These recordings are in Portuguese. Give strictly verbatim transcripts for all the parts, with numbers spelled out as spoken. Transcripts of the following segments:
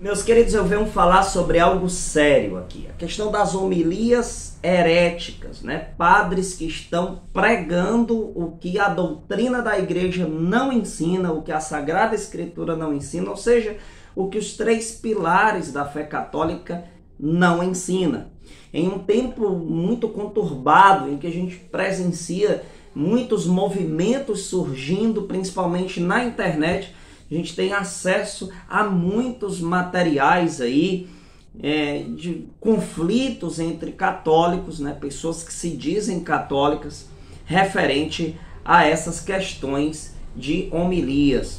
Meus queridos, eu venho falar sobre algo sério aqui. A questão das homilias heréticas, né? Padres que estão pregando o que a doutrina da igreja não ensina, o que a Sagrada Escritura não ensina, ou seja, o que os três pilares da fé católica não ensina. Em um tempo muito conturbado, em que a gente presencia muitos movimentos surgindo, principalmente na internet, a gente tem acesso a muitos materiais aí, é, de conflitos entre católicos, né, pessoas que se dizem católicas, referente a essas questões de homilias,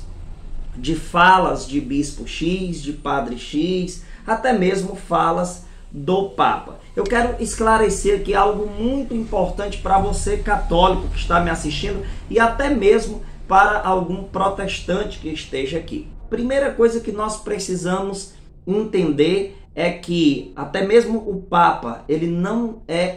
de falas de bispo X, de padre X, até mesmo falas do Papa. Eu quero esclarecer aqui algo muito importante para você católico que está me assistindo e até mesmo para algum protestante que esteja aqui. Primeira coisa que nós precisamos entender é que até mesmo o Papa, ele não é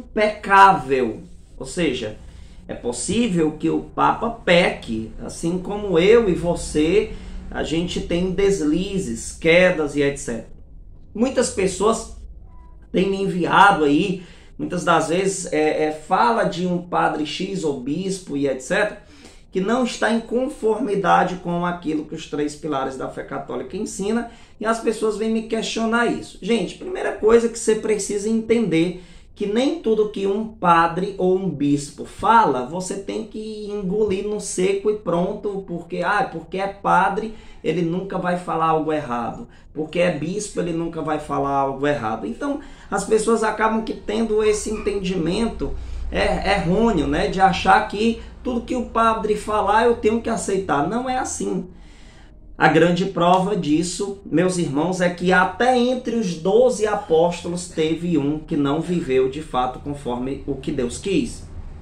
impecável. Ou seja, é possível que o Papa peque, assim como eu e você, a gente tem deslizes, quedas e etcétera. Muitas pessoas têm me enviado aí, muitas das vezes, é, é, fala de um padre X ou bispo e etcétera, que não está em conformidade com aquilo que os três pilares da fé católica ensina, e as pessoas vêm me questionar isso. Gente, primeira coisa que você precisa entender, que nem tudo que um padre ou um bispo fala, você tem que engolir no seco e pronto, porque, ah, porque é padre, ele nunca vai falar algo errado, porque é bispo, ele nunca vai falar algo errado. Então, as pessoas acabam que tendo esse entendimento é, errôneo, né, de achar que tudo que o padre falar eu tenho que aceitar. Não é assim. A grande prova disso, meus irmãos, é que até entre os doze apóstolos teve um que não viveu de fato conforme o que Deus quis.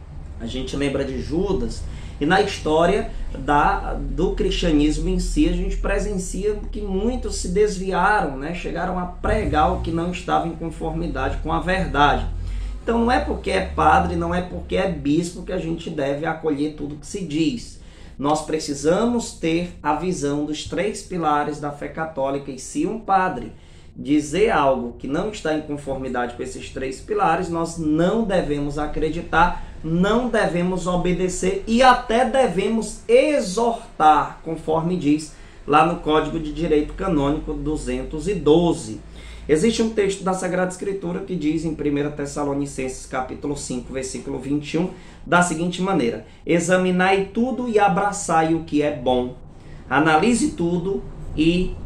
A gente lembra de Judas, e na história da, do cristianismo em si, a gente presencia que muitos se desviaram, né? Chegaram a pregar o que não estava em conformidade com a verdade. Então não é porque é padre, não é porque é bispo que a gente deve acolher tudo que se diz. Nós precisamos ter a visão dos três pilares da fé católica, e se um padre dizer algo que não está em conformidade com esses três pilares, nós não devemos acreditar, não devemos obedecer e até devemos exortar, conforme diz lá no Código de Direito Canônico duzentos e doze. Existe um texto da Sagrada Escritura que diz em primeira Tessalonicenses capítulo cinco, versículo vinte e um, da seguinte maneira: examinai tudo e abraçai o que é bom, analise tudo e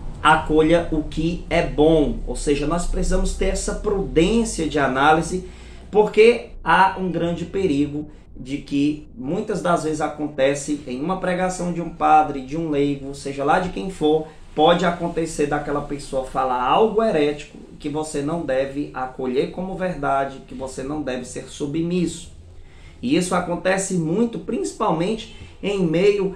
acolha o que é bom. Ou seja, nós precisamos ter essa prudência de análise, porque há um grande perigo de que muitas das vezes acontece em uma pregação de um padre, de um leigo, seja lá de quem for, pode acontecer daquela pessoa falar algo herético que você não deve acolher como verdade, que você não deve ser submisso. E isso acontece muito, principalmente em meio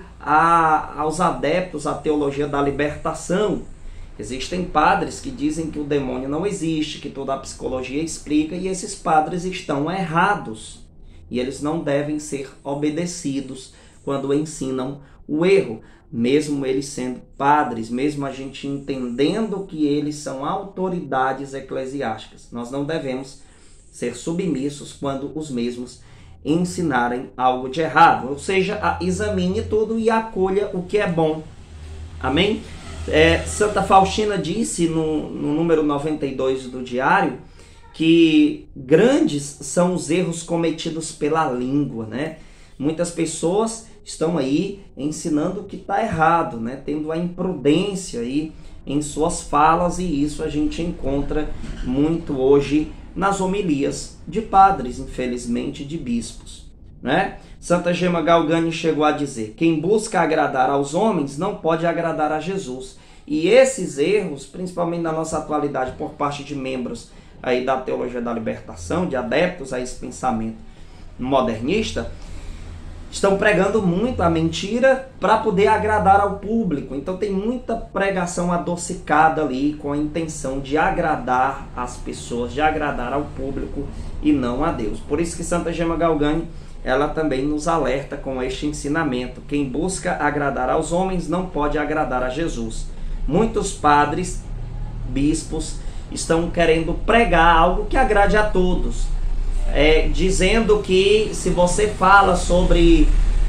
a, aos adeptos à teologia da libertação. Existem padres que dizem que o demônio não existe, que toda a psicologia explica, e esses padres estão errados. E eles não devem ser obedecidos quando ensinam o erro. Mesmo eles sendo padres, mesmo a gente entendendo que eles são autoridades eclesiásticas, nós não devemos ser submissos quando os mesmos ensinarem algo de errado. Ou seja, examine tudo e acolha o que é bom. Amém? É, Santa Faustina disse no, no número noventa e dois do diário que grandes são os erros cometidos pela língua, né? Muitas pessoas estão aí ensinando que está errado, né? Tendo a imprudência aí em suas falas, e isso a gente encontra muito hoje nas homilias de padres, infelizmente, de bispos, né? Santa Gema Galgani chegou a dizer: quem busca agradar aos homens não pode agradar a Jesus. E esses erros, principalmente na nossa atualidade, por parte de membros aí da teologia da libertação, de adeptos a esse pensamento modernista, estão pregando muito a mentira para poder agradar ao público. Então tem muita pregação adocicada ali com a intenção de agradar as pessoas, de agradar ao público e não a Deus. Por isso que Santa Gema Galgani, ela também nos alerta com este ensinamento: quem busca agradar aos homens não pode agradar a Jesus. muitos padres, bispos, estão querendo pregar algo que agrade a todos, é, dizendo que se você fala sobre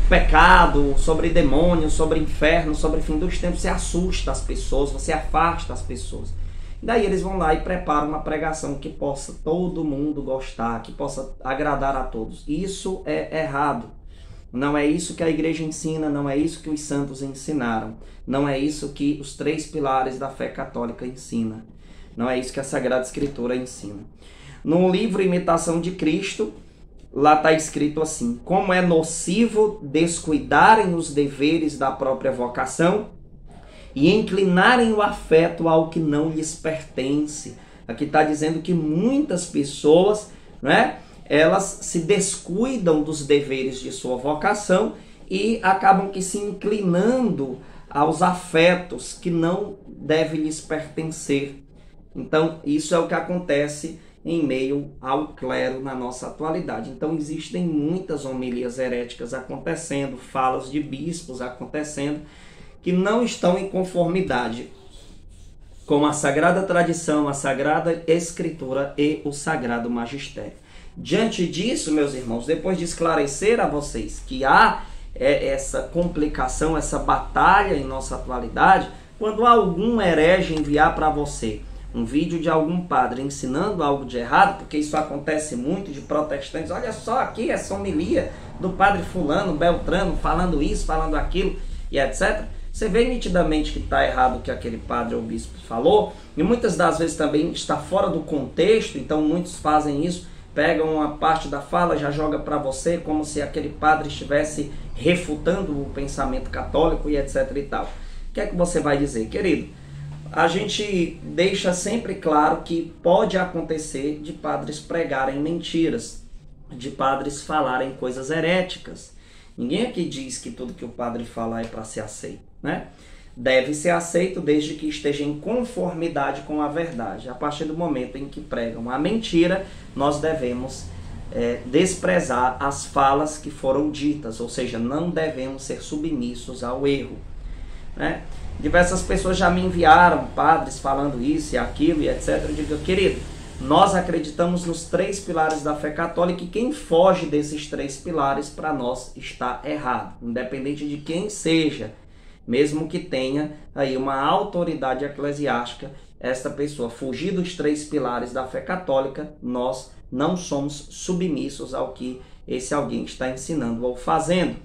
pecado, sobre demônio, sobre inferno, sobre fim dos tempos, você assusta as pessoas, você afasta as pessoas. Daí eles vão lá e preparam uma pregação que possa todo mundo gostar, que possa agradar a todos. Isso é errado. Não é isso que a igreja ensina, não é isso que os santos ensinaram. Não é isso que os três pilares da fé católica ensinam. Não é isso que a Sagrada Escritura ensina. No livro Imitação de Cristo, lá está escrito assim: como é nocivo descuidarem os deveres da própria vocação e inclinarem o afeto ao que não lhes pertence. Aqui está dizendo que muitas pessoas, né, elas se descuidam dos deveres de sua vocação e acabam que se inclinando aos afetos que não devem lhes pertencer. Então, isso é o que acontece em meio ao clero na nossa atualidade. Então, existem muitas homilias heréticas acontecendo, falas de bispos acontecendo, que não estão em conformidade com a Sagrada Tradição, a Sagrada Escritura e o Sagrado Magistério. Diante disso, meus irmãos, depois de esclarecer a vocês que há é, essa complicação, essa batalha em nossa atualidade, quando algum herege enviar para você um vídeo de algum padre ensinando algo de errado, porque isso acontece muito de protestantes, olha só aqui essa homilia do padre fulano, beltrano, falando isso, falando aquilo e etcétera, você vê nitidamente que está errado o que aquele padre ou bispo falou, e muitas das vezes também está fora do contexto, então muitos fazem isso, pegam uma parte da fala, já joga para você, como se aquele padre estivesse refutando o pensamento católico e etc e tal. O que é que você vai dizer, querido? A gente deixa sempre claro que pode acontecer de padres pregarem mentiras, de padres falarem coisas heréticas. Ninguém aqui diz que tudo que o padre fala é para ser aceito, né? Deve ser aceito desde que esteja em conformidade com a verdade. A partir do momento em que pregam a mentira, nós devemos é, desprezar as falas que foram ditas, ou seja, não devemos ser submissos ao erro, né? Diversas pessoas já me enviaram padres falando isso e aquilo e etcétera. Eu digo, querido, nós acreditamos nos três pilares da fé católica e quem foge desses três pilares para nós está errado, independente de quem seja, mesmo que tenha aí uma autoridade eclesiástica, esta pessoa fugir dos três pilares da fé católica, nós não somos submissos ao que esse alguém está ensinando ou fazendo.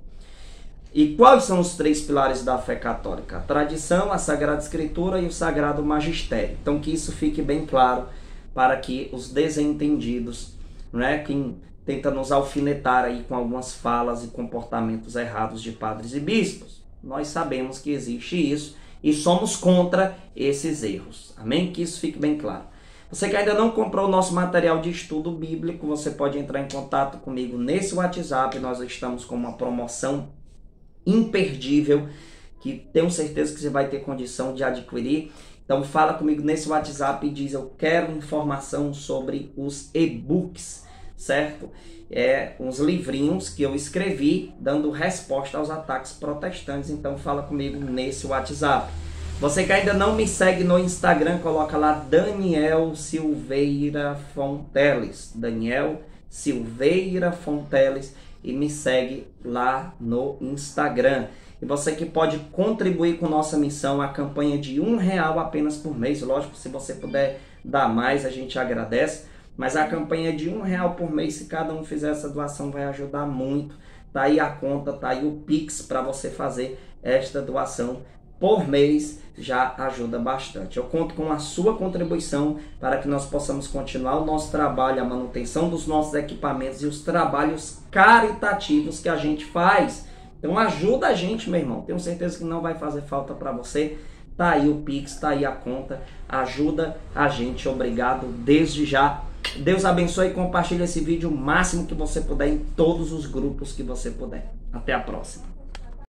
E quais são os três pilares da fé católica? A tradição, a Sagrada Escritura e o Sagrado Magistério. Então que isso fique bem claro para que os desentendidos, né, quem tenta nos alfinetar aí com algumas falas e comportamentos errados de padres e bispos, nós sabemos que existe isso e somos contra esses erros. Amém? Que isso fique bem claro. Você que ainda não comprou o nosso material de estudo bíblico, você pode entrar em contato comigo nesse WhatsApp. Nós estamos com uma promoção imperdível, que tenho certeza que você vai ter condição de adquirir. Então fala comigo nesse WhatsApp e diz, eu quero informação sobre os e-books, certo? É, uns livrinhos que eu escrevi dando resposta aos ataques protestantes. Então fala comigo nesse WhatsApp. Você que ainda não me segue no Instagram, coloca lá Daniel Silveira Fonteles. Daniel Silveira Fonteles. E me segue lá no Instagram. E você que pode contribuir com nossa missão, a campanha de um real apenas por mês. Lógico, se você puder dar mais, a gente agradece. Mas a campanha de um real por mês, se cada um fizer essa doação, vai ajudar muito. Tá aí a conta, tá aí o Pix para você fazer esta doação por mês, já ajuda bastante. Eu conto com a sua contribuição para que nós possamos continuar o nosso trabalho, a manutenção dos nossos equipamentos e os trabalhos caritativos que a gente faz. Então ajuda a gente, meu irmão. Tenho certeza que não vai fazer falta para você. Tá aí o Pix, tá aí a conta. Ajuda a gente. Obrigado desde já. Deus abençoe e compartilhe esse vídeo o máximo que você puder em todos os grupos que você puder. Até a próxima.